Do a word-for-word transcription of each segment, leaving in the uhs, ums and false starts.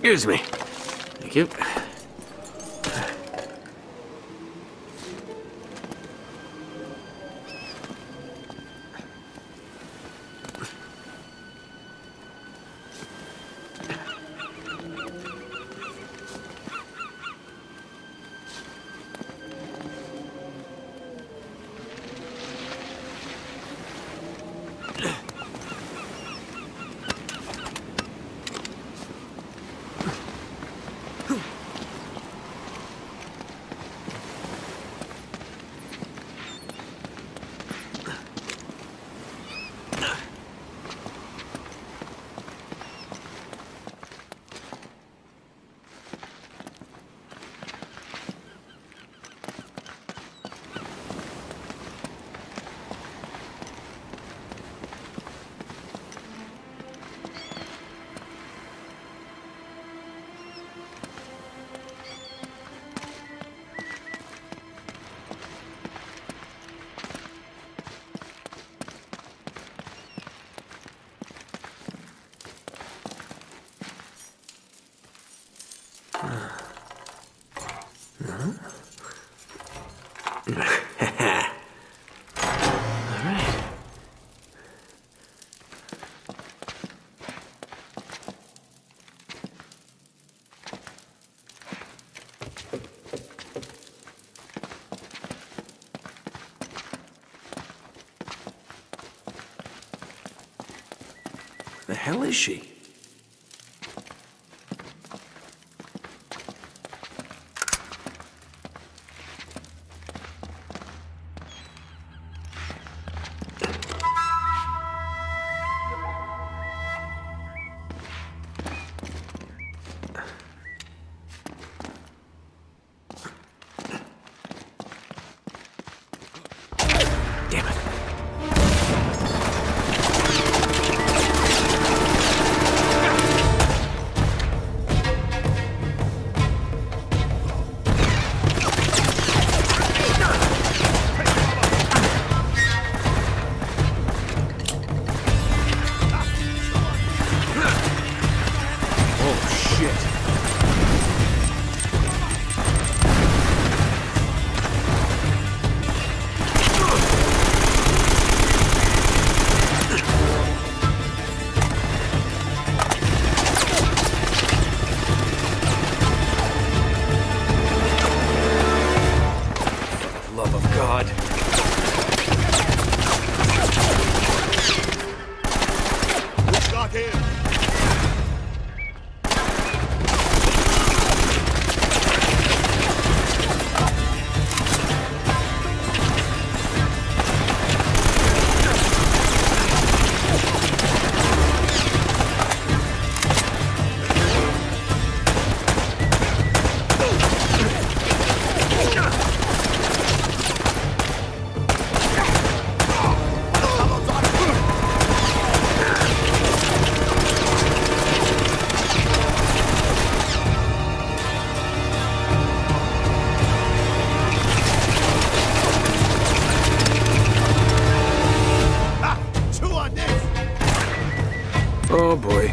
Excuse me. Thank you. The hell is she? Damn it. Love of God. Lock in. Oh boy.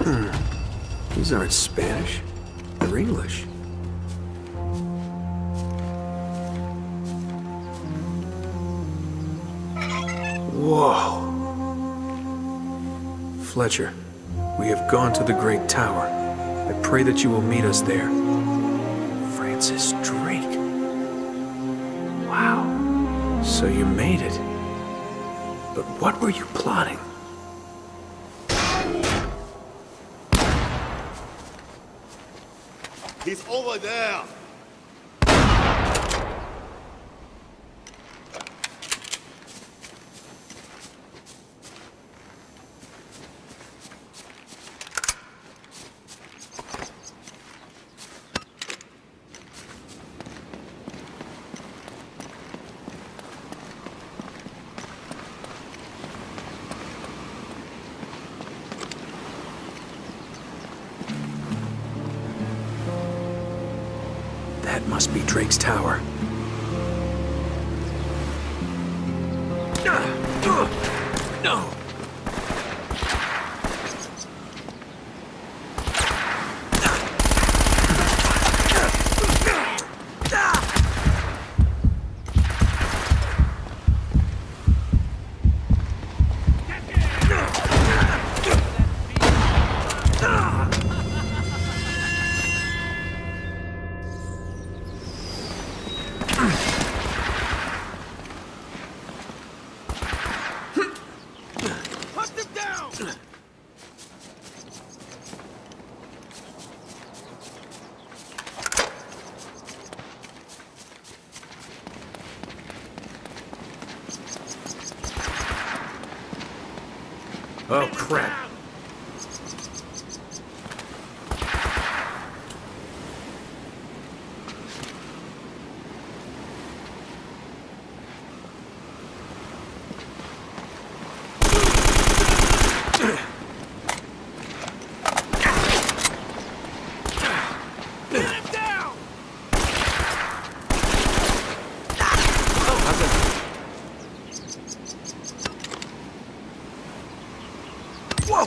These aren't Spanish. They're English. Whoa. Fletcher, we have gone to the Great Tower. I pray that you will meet us there. Francis Drake. Wow. So you made it. But what were you plotting? He's over there! That must be Drake's tower. No! Oh, crap. Whoa!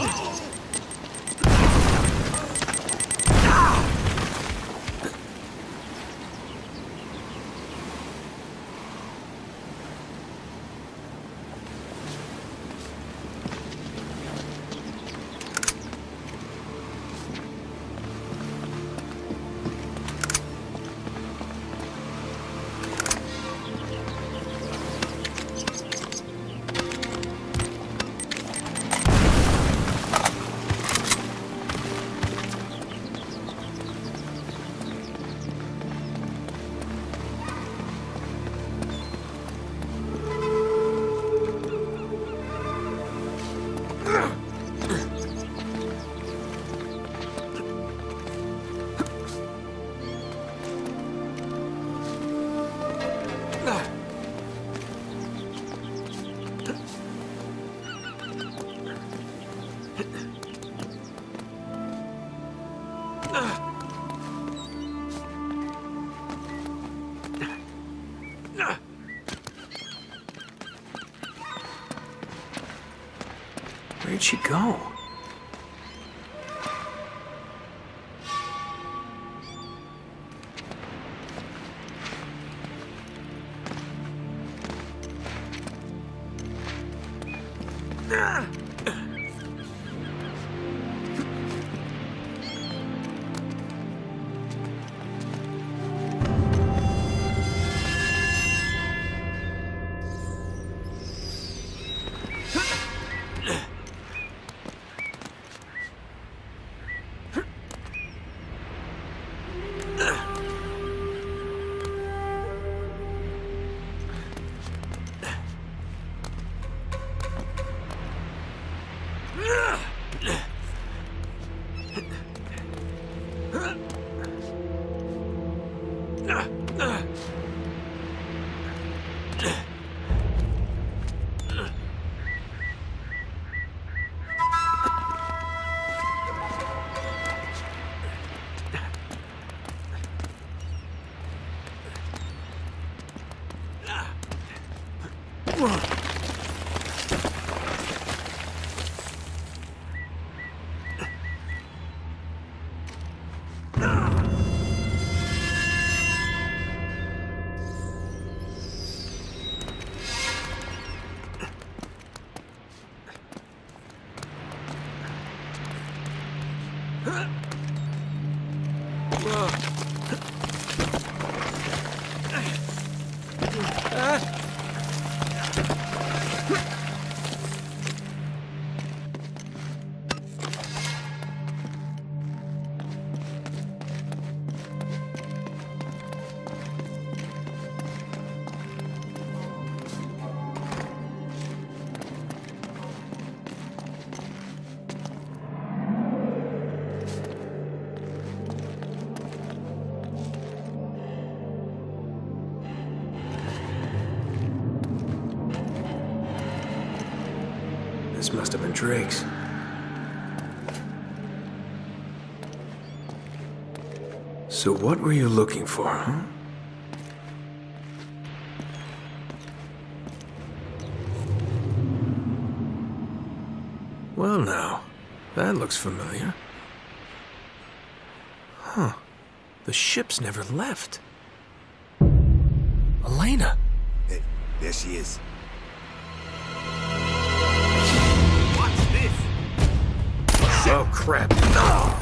Where'd she go? This must have been Drake's. So what were you looking for, huh? Well now, that looks familiar. Huh. The ship's never left. Elena! Hey, there she is. Oh, crap. No!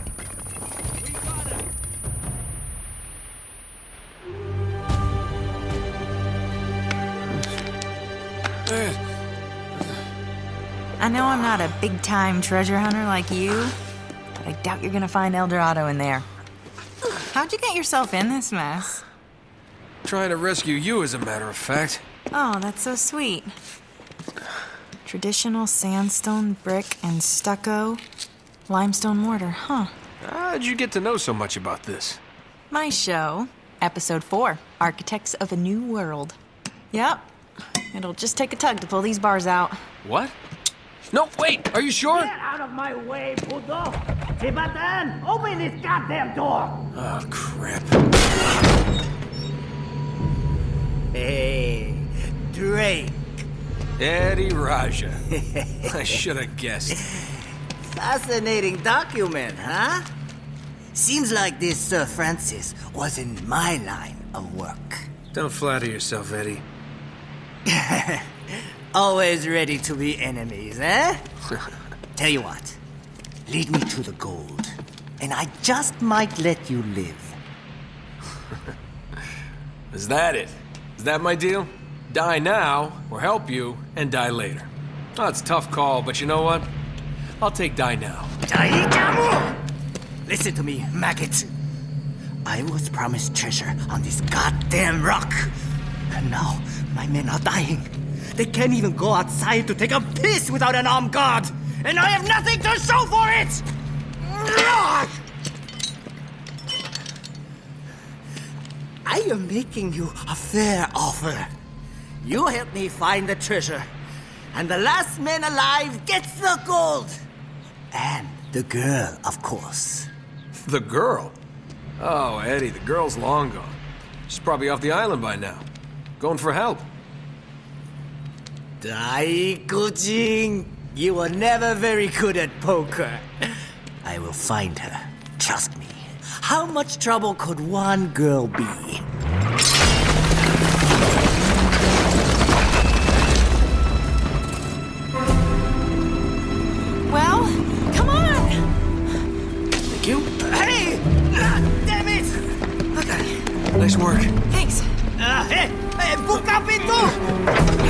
I know I'm not a big-time treasure hunter like you, but I doubt you're gonna find El Dorado in there. How'd you get yourself in this mess? Trying to rescue you, as a matter of fact. Oh, that's so sweet. Traditional sandstone, brick, and stucco. Limestone mortar, huh? How'd you get to know so much about this? My show, Episode four, Architects of a New World. Yep. It'll just take a tug to pull these bars out. What? No, wait! Are you sure? Get out of my way, puto! Tibatan, open this goddamn door! Oh, crap. Hey, Drake. Eddie Raja. I should have guessed. Fascinating document, huh? Seems like this Sir Francis was in my line of work. Don't flatter yourself, Eddie. Always ready to be enemies, eh? Tell you what, lead me to the gold, and I just might let you live. Is that it? Is that my deal? Die now, or help you, and die later. Oh, it's a tough call, but you know what? I'll take die now. Listen to me, maggot. I was promised treasure on this goddamn rock. And now, my men are dying. They can't even go outside to take a piss without an armed guard. And I have nothing to show for it! I am making you a fair offer. You help me find the treasure, and the last man alive gets the gold. And the girl, of course. The girl? Oh, Eddie, the girl's long gone. She's probably off the island by now. Going for help. Daikujin, you were never very good at poker. I will find her. Trust me. How much trouble could one girl be? Well, come on! Thank you. Hey! Ah, damn it! Nice work. Thanks. Ah, hey! Hey, buka pintu!